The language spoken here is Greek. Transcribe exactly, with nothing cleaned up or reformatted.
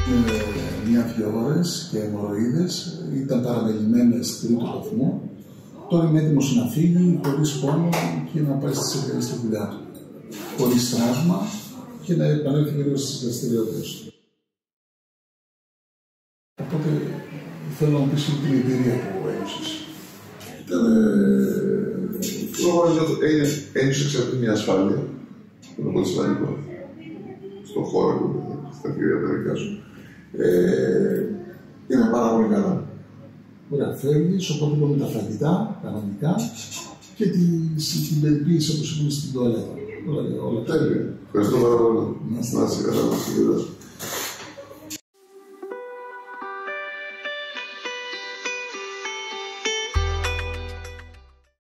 Ε, μια-δυο ώρες και αιμορροίδες, ήταν παραμελημένες τρίτου βαθμού. Τώρα είναι έτοιμος να φύγει χωρίς πόνο και να πάει στη, στη δουλειά του. Χωρίς τραύμα και να επανέλθει γύρω στις δραστηριότητες του. Οπότε θέλω να μου πεις την εμπειρία που ένωσες. Ήταν. Ένιωσε εξαρτή μια ασφάλεια. Είναι πολύ σημαντικό. Στον χώρο του, στα κυρία τα δικά σου. Ε, είναι πάρα πολύ καλά. Ωραία, φεύγεις, οπότε είπαμε τα φαγητά, κανονικά και την περιποίηση όπως είπαμε στην τουαλέτα. Τέλεια. Ευχαριστώ πάρα πολύ. Να είστε καλά.